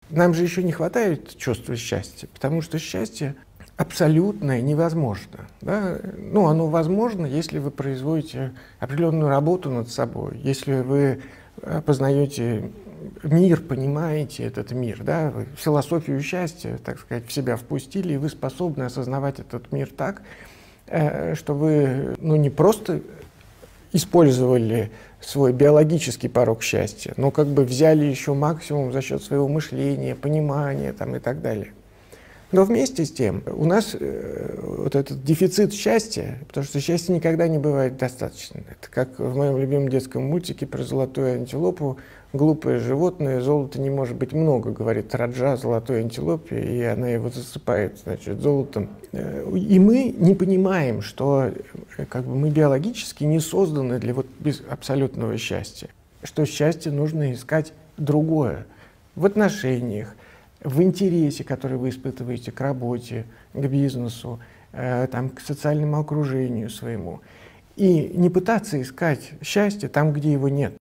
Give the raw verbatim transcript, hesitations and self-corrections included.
Нам же еще не хватает чувства счастья, потому что счастье абсолютное невозможно. Да? Ну, оно возможно, если вы производите определенную работу над собой, если вы познаете мир, понимаете этот мир, да? Вы философию счастья, так сказать, в себя впустили, и вы способны осознавать этот мир так, что вы, ну, не просто использовали свой биологический порог счастья, но как бы взяли еще максимум за счет своего мышления, понимания там, и так далее. Но вместе с тем у нас э, вот этот дефицит счастья, потому что счастья никогда не бывает достаточно. Это как в моем любимом детском мультике про золотую антилопу. Глупое животное, золота не может быть много, говорит Раджа золотой антилопе, и она его засыпает, значит, золотом. И мы не понимаем, что как бы, мы биологически не созданы для вот без абсолютного счастья, что счастье нужно искать другое в отношениях, в интересе, который вы испытываете к работе, к бизнесу, э, там, к социальному окружению своему. И не пытаться искать счастье там, где его нет.